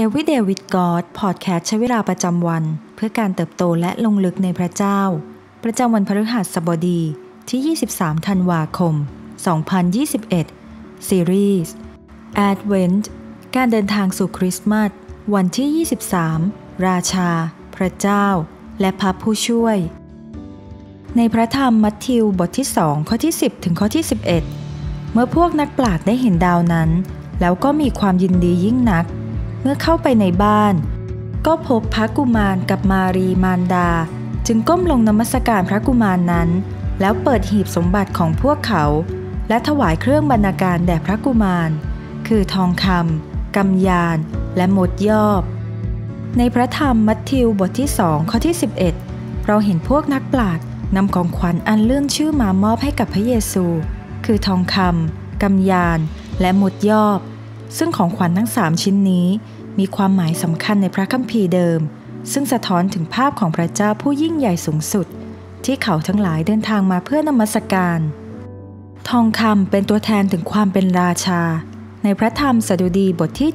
Everyday with God พอดแคสต์ใช้เวลาประจำวันเพื่อการเติบโตและลงลึกในพระเจ้าประจำวันพฤหัสบดีที่23ธันวาคม2021ซีรีส์ Advent การเดินทางสู่คริสต์มาสวันที่23ราชาพระเจ้าและพระผู้ช่วยในพระธรรมมัทธิวบทที่2ข้อที่10ถึงข้อที่11เมื่อพวกนักปราชญ์ได้เห็นดาวนั้นแล้วก็มีความยินดียิ่งนักเมื่อเข้าไปในบ้านก็พบพระกุมารกับมารีมารดาจึงก้มลงนมัสการพระกุมารนั้นแล้วเปิดหีบสมบัติของพวกเขาและถวายเครื่องบรรณาการแด่พระกุมารคือทองคำกำยานและมดยอบในพระธรรมมัทธิวบทที่2ข้อที่11เราเห็นพวกนักปราชญ์นำของขวัญอันเลื่องชื่อมามอบให้กับพระเยซูคือทองคำกำยานและมดยอบซึ่งของขวัญทั้ง3ชิ้นนี้มีความหมายสำคัญในพระคัมภีร์เดิมซึ่งสะท้อนถึงภาพของพระเจ้าผู้ยิ่งใหญ่สูงสุดที่เขาทั้งหลายเดินทางมาเพื่อนมัสการทองคำเป็นตัวแทนถึงความเป็นราชาในพระธรรมสดุดีบทที่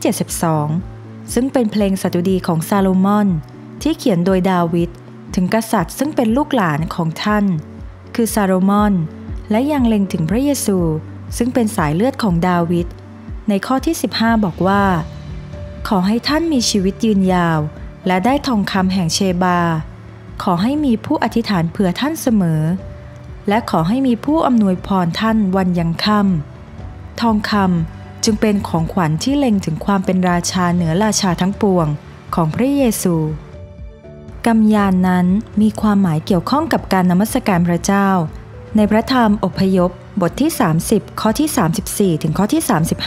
72ซึ่งเป็นเพลงสดุดีของซาโลมอนที่เขียนโดยดาวิดถึงกษัตริย์ซึ่งเป็นลูกหลานของท่านคือซาโลมอนและยังเล็งถึงพระเยซูซึ่งเป็นสายเลือดของดาวิดในข้อที่15บอกว่าขอให้ท่านมีชีวิตยืนยาวและได้ทองคำแห่งเชบาขอให้มีผู้อธิษฐานเผื่อท่านเสมอและขอให้มีผู้อำนวยพรท่านวันยังค่ำทองคำจึงเป็นของขวัญที่เล็งถึงความเป็นราชาเหนือราชาทั้งปวงของพระเยซูกำยานนั้นมีความหมายเกี่ยวข้องกับการนมัสการพระเจ้าในพระธรรมอพยพบทที่30ข้อที่34ถึงข้อที่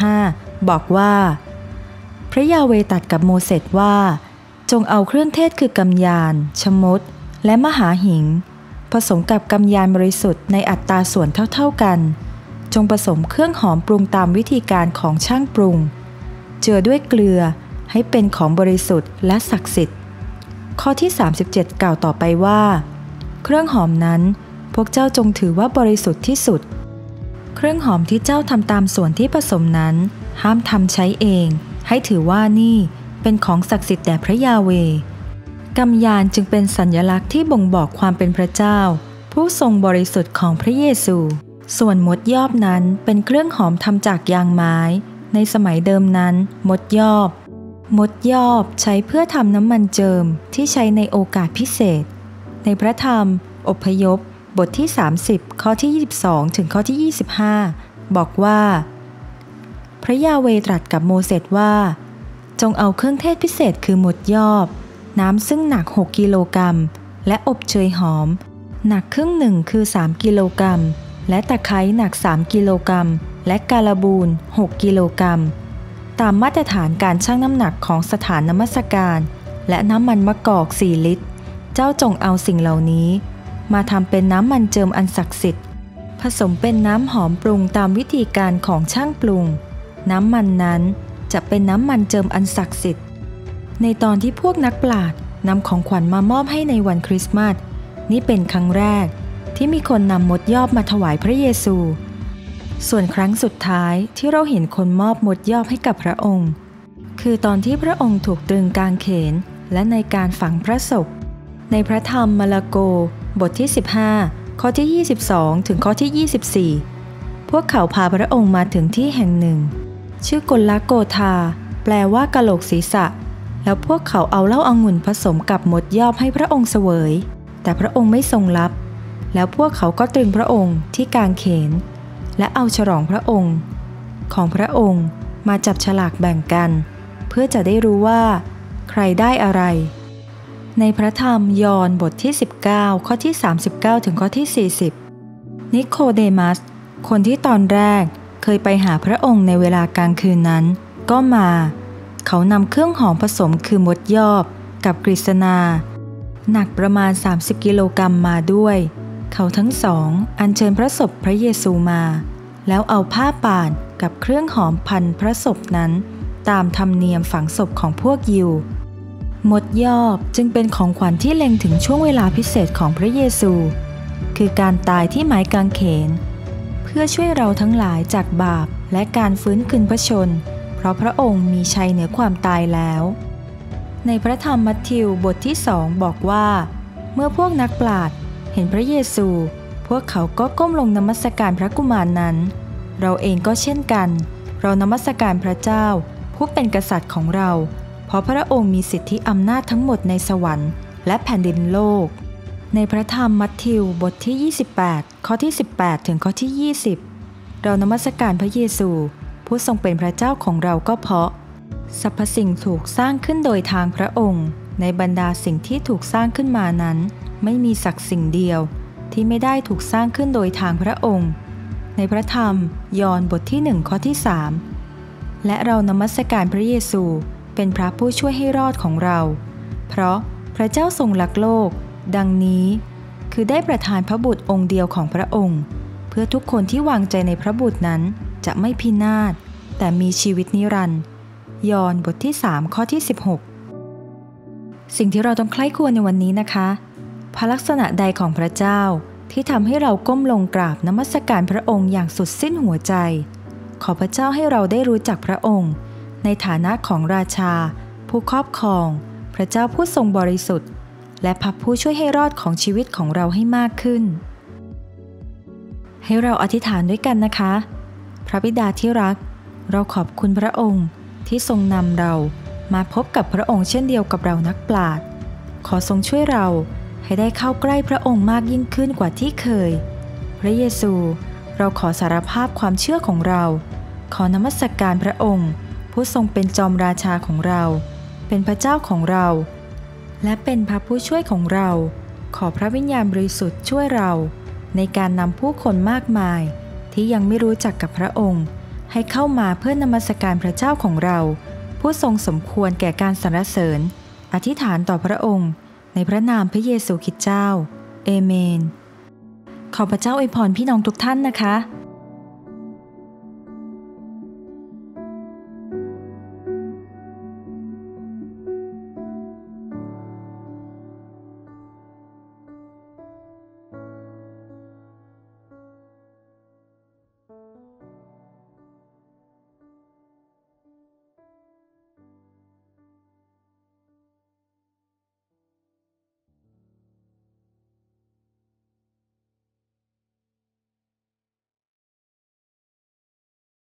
35บอกว่าพระยาเวห์ตรัสกับโมเสสว่าจงเอาเครื่องเทศคือกำยานชมดและมหาหิงผสมกับกำยานบริสุทธิ์ในอัตราส่วนเท่าๆกันจงผสมเครื่องหอมปรุงตามวิธีการของช่างปรุงเจือด้วยเกลือให้เป็นของบริสุทธิ์และศักดิ์สิทธิ์ข้อที่37กล่าวต่อไปว่าเครื่องหอมนั้นพวกเจ้าจงถือว่าบริสุทธิ์ที่สุดเครื่องหอมที่เจ้าทำตามส่วนที่ผสมนั้นห้ามทำใช้เองให้ถือว่านี่เป็นของศักดิ์สิทธิ์แด่พระยาเวห์กำยานจึงเป็นสัญลักษณ์ที่บ่งบอกความเป็นพระเจ้าผู้ทรงบริสุทธิ์ของพระเยซูส่วนมดยอบนั้นเป็นเครื่องหอมทำจากยางไม้ในสมัยเดิมนั้นมดยอบใช้เพื่อทำน้ำมันเจิมที่ใช้ในโอกาสพิเศษในพระธรรมอพยพบทที่30ข้อที่22ถึงข้อที่25บอกว่าพระยาเวห์ตรัสกับโมเสสว่าจงเอาเครื่องเทศพิเศษคือมดยอบน้ำซึ่งหนัก6กิโลกรัมและอบเชยหอมหนักครึ่งหนึ่งคือ3กิโลกรัมและตะไคร้หนัก3กิโลกรัมและการบูน6กิโลกรัมตามมาตรฐานการชั่งน้ำหนักของสถานนมัสการและน้ำมันมะกอก4ลิตรเจ้าจงเอาสิ่งเหล่านี้มาทำเป็นน้ำมันเจิมอันศักดิ์สิทธิ์ผสมเป็นน้ำหอมปรุงตามวิธีการของช่างปรุงน้ำมันนั้นจะเป็นน้ำมันเจิมอันศักดิ์สิทธิ์ในตอนที่พวกนักปราชญ์นำของขวัญมามอบให้ในวันคริสต์มาสนี่เป็นครั้งแรกที่มีคนนำมดยอบมาถวายพระเยซูส่วนครั้งสุดท้ายที่เราเห็นคนมอบมดยอบให้กับพระองค์คือตอนที่พระองค์ถูกตรึงกางเขนและในการฝังพระศพในพระธรรมมาระโกบทที่15ข้อที่22ถึงข้อที่24พวกเขาพาพระองค์มาถึงที่แห่งหนึ่งชื่อกลโกธาแปลว่ากะโหลกศีรษะแล้วพวกเขาเอาเหล้าองุ่นผสมกับมดยอบให้พระองค์เสวยแต่พระองค์ไม่ทรงรับแล้วพวกเขาก็ตรึงพระองค์ที่กางเขนและเอาฉลองพระองค์ของพระองค์มาจับฉลากแบ่งกันเพื่อจะได้รู้ว่าใครได้อะไรในพระธรรมยอห์นบทที่19ข้อที่39ถึงข้อที่40นิโคเดมัสคนที่ตอนแรกเคยไปหาพระองค์ในเวลากลางคืนนั้นก็มาเขานำเครื่องหอมผสมคือมดยอบกับกฤษณาหนักประมาณ30กิโลกรัมมาด้วยเขาทั้งสองอัญเชิญพระศพพระเยซูมาแล้วเอาผ้าป่านกับเครื่องหอมพันพระศพนั้นตามธรรมเนียมฝังศพของพวกยิวมดยอบจึงเป็นของขวัญที่เล็งถึงช่วงเวลาพิเศษของพระเยซูคือการตายที่ไม้กางเขนเพื่อช่วยเราทั้งหลายจากบาปและการฟื้นคืนพระชนเพราะพระองค์มีชัยเหนือความตายแล้วในพระธรรมมัทธิวบทที่2บอกว่าเมื่อพวกนักปราชญ์เห็นพระเยซูพวกเขาก็ก้มลงนมัสการพระกุมารนั้นเราเองก็เช่นกันเรานมัสการพระเจ้าผู้เป็นกษัตริย์ของเราเพราะพระองค์มีสิทธิอำนาจทั้งหมดในสวรรค์และแผ่นดินโลกในพระธรรมมัทธิวบทที่28ข้อที่18ถึงข้อที่20เรานมัสการพระเยซูผู้ทรงเป็นพระเจ้าของเราก็เพราะสรรพสิ่งถูกสร้างขึ้นโดยทางพระองค์ในบรรดาสิ่งที่ถูกสร้างขึ้นมานั้นไม่มีสักสิ่งเดียวที่ไม่ได้ถูกสร้างขึ้นโดยทางพระองค์ในพระธรรมยอห์นบทที่1ข้อที่3และเรานมัสการพระเยซูเป็นพระผู้ช่วยให้รอดของเราเพราะพระเจ้าทรงรักโลกดังนี้คือได้ประทานพระบุตรองค์เดียวของพระองค์เพื่อทุกคนที่วางใจในพระบุตรนั้นจะไม่พินาศแต่มีชีวิตนิรันดร์ยอห์นบทที่3ข้อที่16สิ่งที่เราต้องใคร่ครวญในวันนี้นะคะพระลักษณะใดของพระเจ้าที่ทำให้เราก้มลงกราบนมัสการพระองค์อย่างสุดสิ้นหัวใจขอพระเจ้าให้เราได้รู้จักพระองค์ในฐานะของราชาผู้ครอบครองพระเจ้าผู้ทรงบริสุทธิ์และพระผู้ช่วยให้รอดของชีวิตของเราให้มากขึ้นให้เราอธิษฐานด้วยกันนะคะพระบิดาที่รักเราขอบคุณพระองค์ที่ทรงนำเรามาพบกับพระองค์เช่นเดียวกับเรานักปราชญ์ขอทรงช่วยเราให้ได้เข้าใกล้พระองค์มากยิ่งขึ้นกว่าที่เคยพระเยซูเราขอสารภาพความเชื่อของเราขอนมัสการพระองค์ผู้ทรงเป็นจอมราชาของเราเป็นพระเจ้าของเราและเป็นพระผู้ช่วยของเราขอพระวิญญาณบริสุทธิ์ช่วยเราในการนำผู้คนมากมายที่ยังไม่รู้จักกับพระองค์ให้เข้ามาเพื่อนมัสการพระเจ้าของเราผู้ทรงสมควรแก่การสรรเสริญอธิษฐานต่อพระองค์ในพระนามพระเยซูคริสต์เจ้าเอเมนขอพระเจ้าอวยพรพี่น้องทุกท่านนะคะ